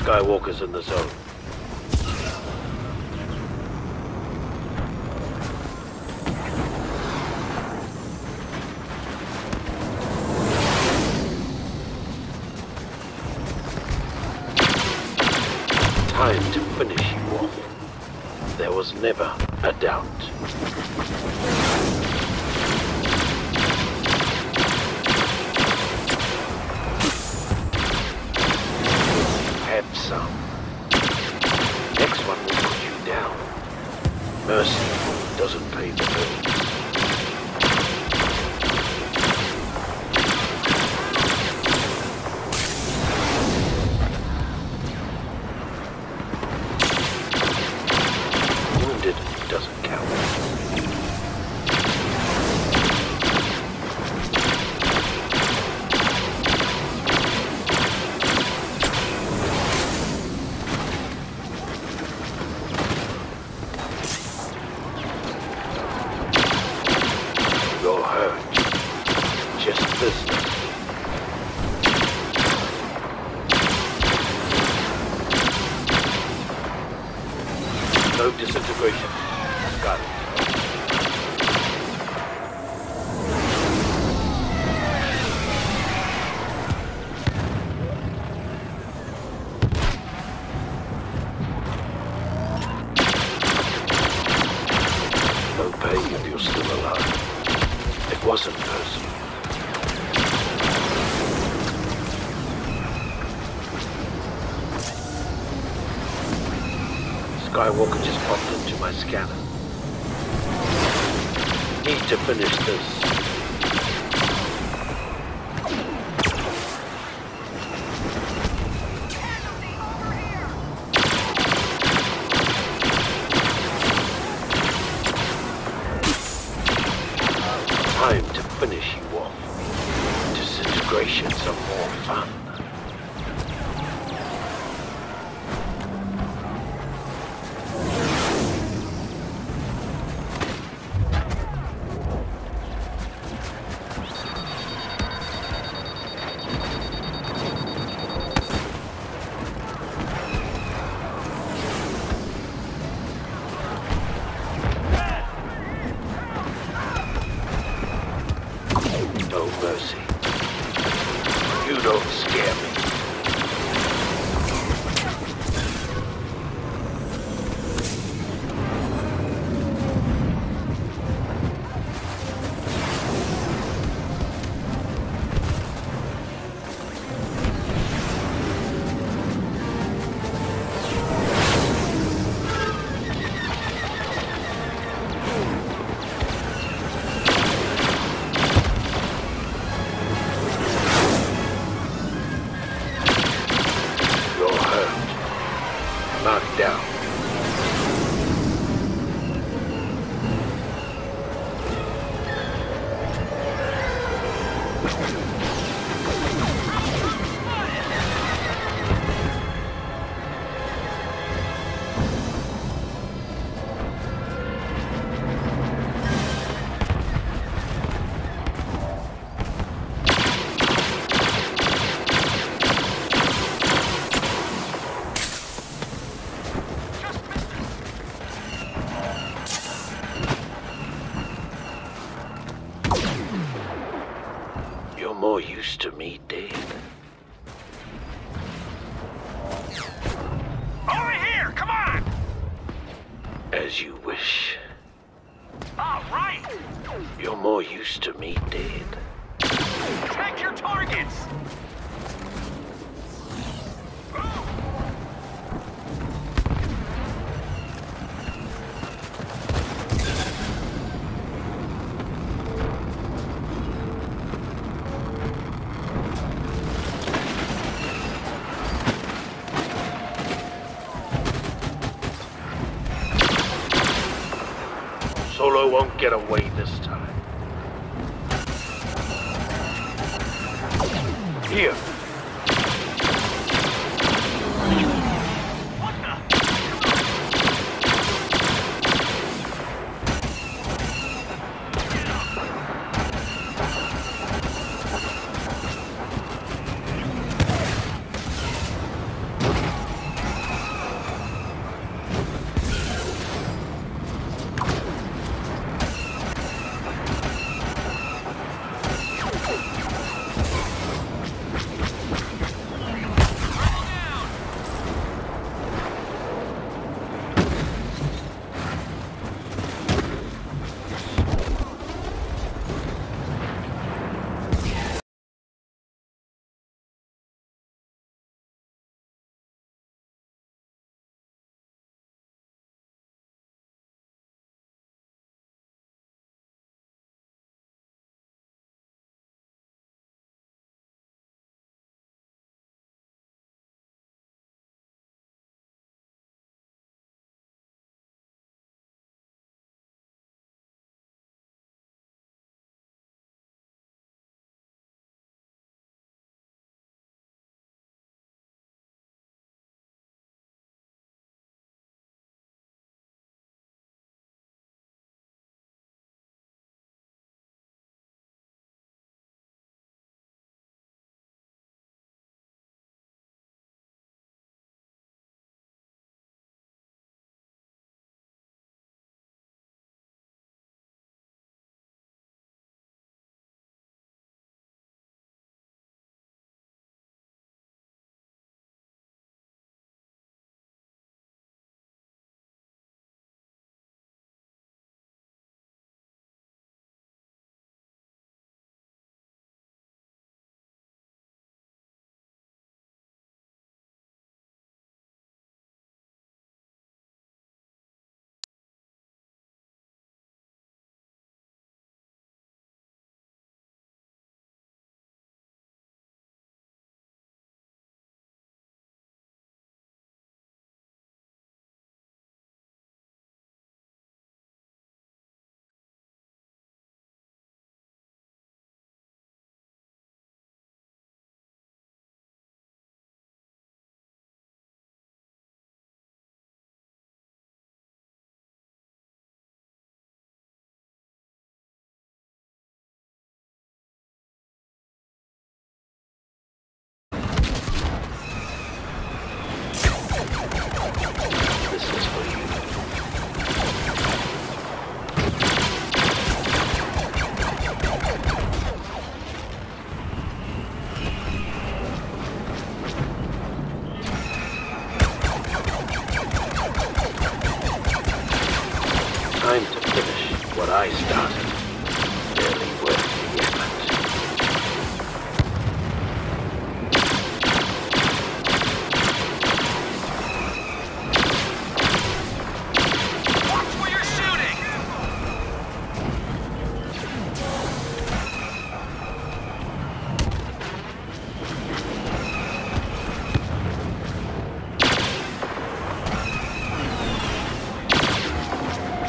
Skywalker's in the zone. Time to finish you off. There was never a doubt. Have some. Next one will put you down. Mercy doesn't pay the bills. Wounded doesn't count. You're hurt. Just business. No disintegration. Got it. No pay if you're still alive. It wasn't personal. Skywalker just popped into my scanner. Need to finish this. Time to finish you off. Disintegration's some more fun. No mercy. You don't scare me. Knocked down. You're more used to me dead. Over here! Come on! As you wish. All right! You're more used to me dead. Check your targets! Solo won't get away this time. Here. What the?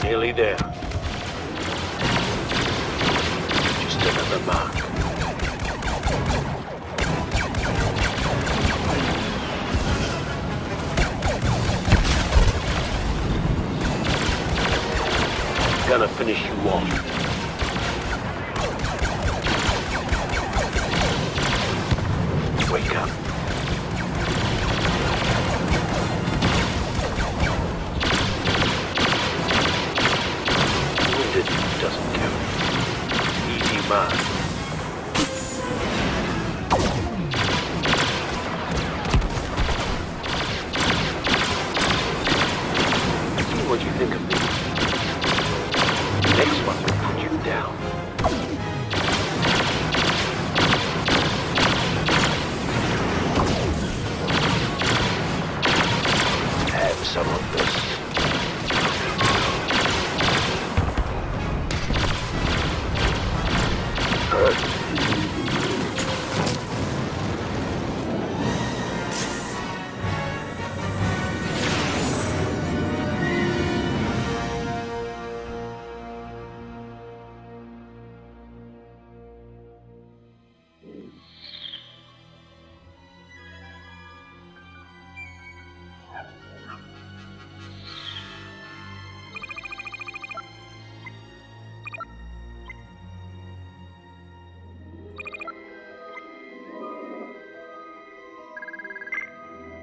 Nearly there. Just another mark. Gonna finish you off.